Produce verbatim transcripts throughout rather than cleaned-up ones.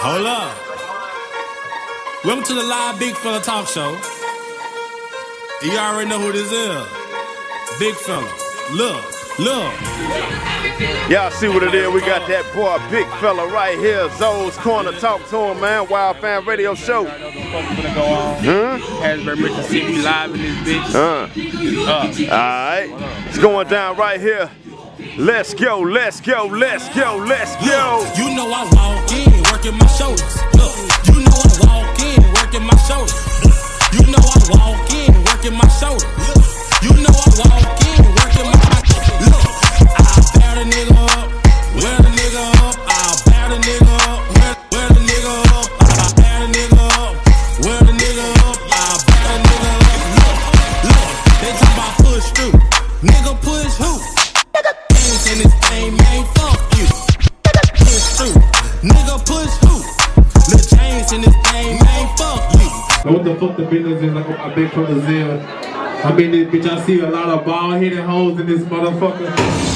Hold up. Welcome to the live Big Fella Talk Show. You already know who this is. Big Fella. Look, look. Y'all see what it is? We got that boy Big Fella right here. Zoe's Corner. Talk to him, man. WOWFAM radio show. Huh? Hasbury, Mississippi, live in this bitch. Huh? Uh. Alright. It's going down right here. Let's go, let's go, let's go, let's go. Look, you know I walk in, working my shoulders. Look, you know I walk in, working my shoulders. You know I walk in, working my shoulders. You know I walk in, working my shoulders. Look, I'll batter the nigga up, wear the nigga up. I'll batter the nigga up, wear, wear the nigga up. I'll batter the nigga up, wear the nigga up. I'll batter the nigga up. Look, look, they talk about push through. Nigga push who? In this thing, man, fuck you. Push through. Nigga push who? Lil' James in this thing, man, fuck you. Know what the fuck the business is like with my big brother Zell. I mean, this bitch, I see a lot of bald-headed hoes in this motherfucker.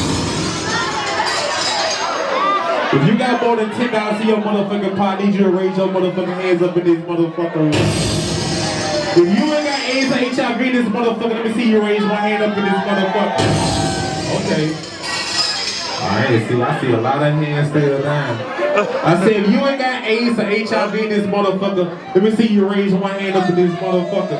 If you got more than ten dollars in your motherfucking pot, I need you to raise your motherfucking hands up in this motherfucker. If you ain't got AIDS or H I V in this motherfucker, let me see you raise my hand up in this motherfucker. Okay. Alright, see, I see a lot of hands still down. I said, if you ain't got AIDS or H I V in this motherfucker, let me see you raise one hand up in this motherfucker.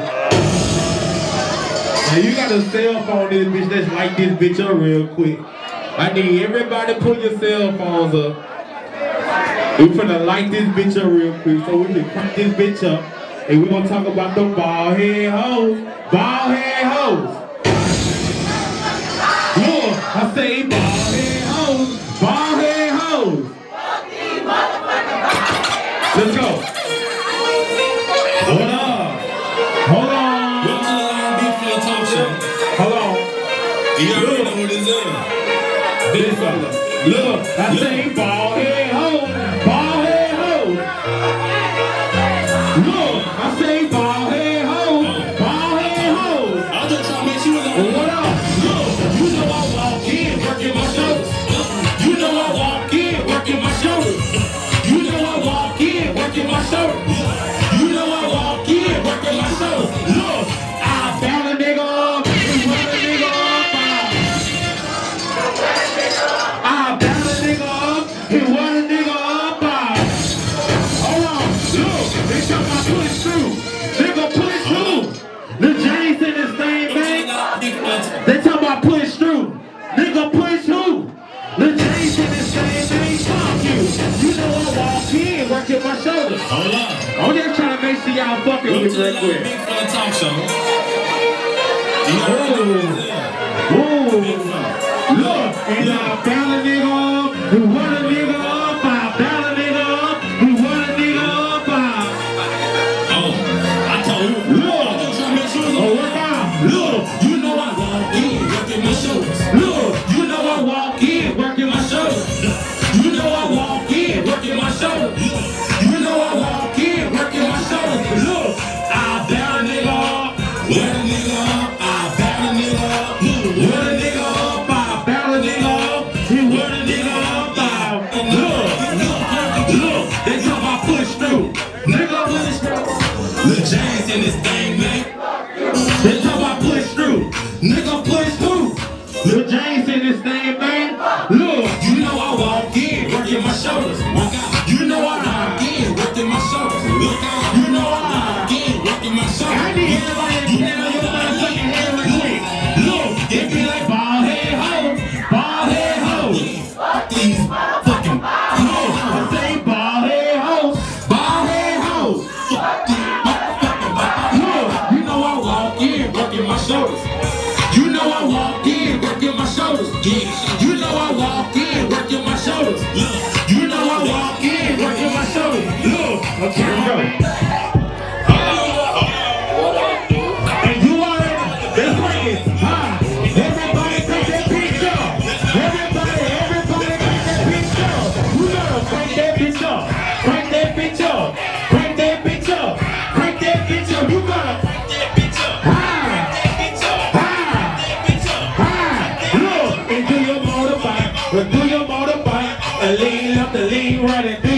Now you got a cell phone in this bitch, let's light this bitch up real quick. I need everybody to put your cell phones up. We finna light this bitch up real quick so we can crank this bitch up. And we gonna talk about the bald head hoes. Bald head hoes. Look, I say bald head hoes. Bald head hoes. Let's go. Hold on. Hold on. Welcome to the live Big Fella Talk Show. Hold on. You already know who this is. Big Fella. Look, I say bald head hoes. Bald head hoes. Look, I say bald head hoes. Bald head hoes. I'm just trying to make sure you know What up? Look, you know I walk in, working my shoulders. You know I walk in, working my shoulders. You know I walk in, working my shoulders. You know I walk in, working my shoulders. Look, I Down a nigga up, and run a nigga up. I down a nigga up, and run a nigga up. Hold on, look, they talk about push through. Nigga push through. The James in this thing, man. They talk about push through. Nigga push who? The James in this thing, man. Fuck you. You know I walk in, working my shoulders. hold up. I'm just trying to make sure y'all fucking Welcome with to me the real live quick. Big Fella Talk Show. You already know who this is. Ooh. Big Fella. Look, and I bound a nigga up, we run a nigga up, I bound a nigga up, we run a nigga up, I... Oh, I told you. Look, I'm just trying to make sure you oh, know. what now? Look, you know I walk in, working my shoulders. Look, you know I walk in, working my shoulders. You know I walk in, working my shoulders. You know I walk in, working my shoulders. Look, I bound a nigga up, wear a nigga up, I bound a nigga up, wear a nigga up, I bound a nigga up, he wear a nigga up, I look, look, look, they talk about push through. Nigga push through. Lil' James in this thing, man. They talk about push through. Nigga push through. Lil James in this thing, man. Look, you know I walk in, working my shoulders. Walk out. You know I walk in, working my shoulders. Look out. You know I walk in, working my shoulders. I need everybody to get down your motherfucking head real quick. Look, it be like bald head hoes, bald head hoes. These fucking hoes. I say bald head hoes. Bald head hoes. These motherfucking look, you know I walk in, working my shoulders. You know I walk in, working my shoulders. You know I walk in, working my shoulders. You know I walk in, working my shoulders. Look, Okay, here we go. And you already, let's bring it. Huh? Everybody take that picture. Everybody, everybody take that picture. You gotta crank that bitch up. Crank that bitch up. Crank that bitch up. Crank that bitch up. You gotta crank that bitch up. High. High. Look, and do your motorbike. Do your motorbike. And lean left, and lean right, and do